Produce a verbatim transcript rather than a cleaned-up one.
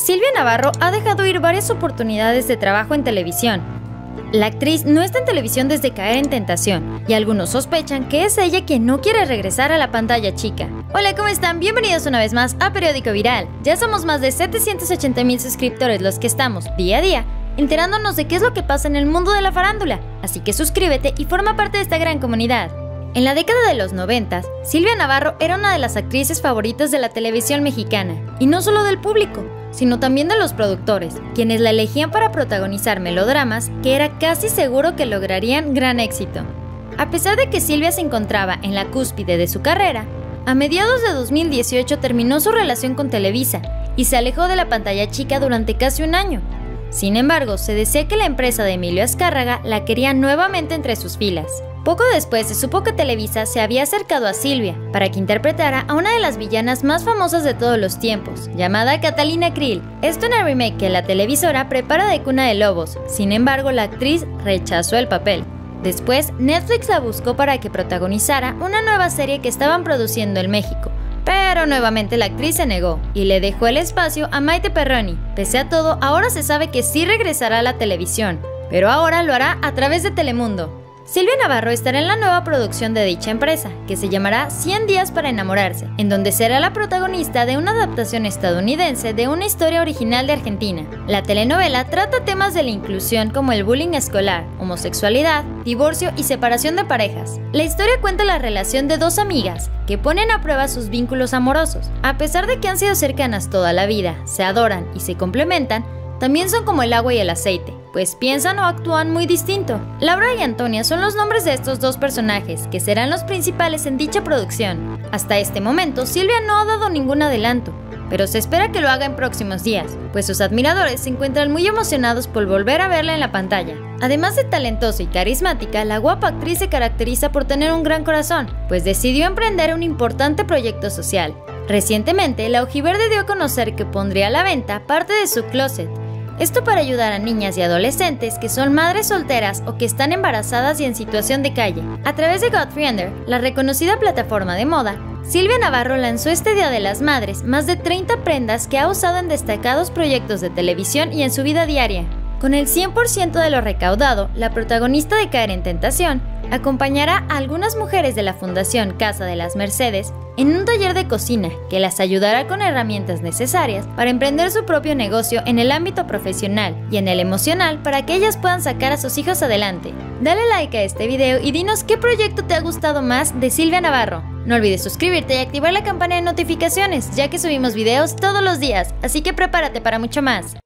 Silvia Navarro ha dejado ir varias oportunidades de trabajo en televisión. La actriz no está en televisión desde Caer en Tentación, y algunos sospechan que es ella quien no quiere regresar a la pantalla chica. Hola, ¿cómo están? Bienvenidos una vez más a Periódico Viral. Ya somos más de setecientos ochenta mil suscriptores los que estamos, día a día, enterándonos de qué es lo que pasa en el mundo de la farándula, así que suscríbete y forma parte de esta gran comunidad. En la década de los noventas, Silvia Navarro era una de las actrices favoritas de la televisión mexicana, y no solo del público, sino también de los productores, quienes la elegían para protagonizar melodramas que era casi seguro que lograrían gran éxito. A pesar de que Silvia se encontraba en la cúspide de su carrera, a mediados de dos mil dieciocho terminó su relación con Televisa y se alejó de la pantalla chica durante casi un año. Sin embargo, se decía que la empresa de Emilio Azcárraga la quería nuevamente entre sus filas. Poco después se supo que Televisa se había acercado a Silvia para que interpretara a una de las villanas más famosas de todos los tiempos, llamada Catalina Krill. Esto en el remake que la televisora prepara de Cuna de Lobos. Sin embargo, la actriz rechazó el papel. Después, Netflix la buscó para que protagonizara una nueva serie que estaban produciendo en México, pero nuevamente la actriz se negó y le dejó el espacio a Maite Perroni. Pese a todo, ahora se sabe que sí regresará a la televisión, pero ahora lo hará a través de Telemundo. Silvia Navarro estará en la nueva producción de dicha empresa, que se llamará cien días para enamorarse, en donde será la protagonista de una adaptación estadounidense de una historia original de Argentina. La telenovela trata temas de la inclusión como el bullying escolar, homosexualidad, divorcio y separación de parejas. La historia cuenta la relación de dos amigas que ponen a prueba sus vínculos amorosos. A pesar de que han sido cercanas toda la vida, se adoran y se complementan, también son como el agua y el aceite, pues piensan o actúan muy distinto. Laura y Antonia son los nombres de estos dos personajes, que serán los principales en dicha producción. Hasta este momento, Silvia no ha dado ningún adelanto, pero se espera que lo haga en próximos días, pues sus admiradores se encuentran muy emocionados por volver a verla en la pantalla. Además de talentosa y carismática, la guapa actriz se caracteriza por tener un gran corazón, pues decidió emprender un importante proyecto social. Recientemente, la Ojiverde dio a conocer que pondría a la venta parte de su closet. Esto para ayudar a niñas y adolescentes que son madres solteras o que están embarazadas y en situación de calle. A través de Godfriender, la reconocida plataforma de moda, Silvia Navarro lanzó este Día de las Madres más de treinta prendas que ha usado en destacados proyectos de televisión y en su vida diaria. Con el cien por ciento de lo recaudado, la protagonista de Caer en Tentación acompañará a algunas mujeres de la Fundación Casa de las Mercedes en un taller de cocina que las ayudará con herramientas necesarias para emprender su propio negocio en el ámbito profesional y en el emocional para que ellas puedan sacar a sus hijos adelante. Dale like a este video y dinos qué proyecto te ha gustado más de Silvia Navarro. No olvides suscribirte y activar la campana de notificaciones, ya que subimos videos todos los días, así que prepárate para mucho más.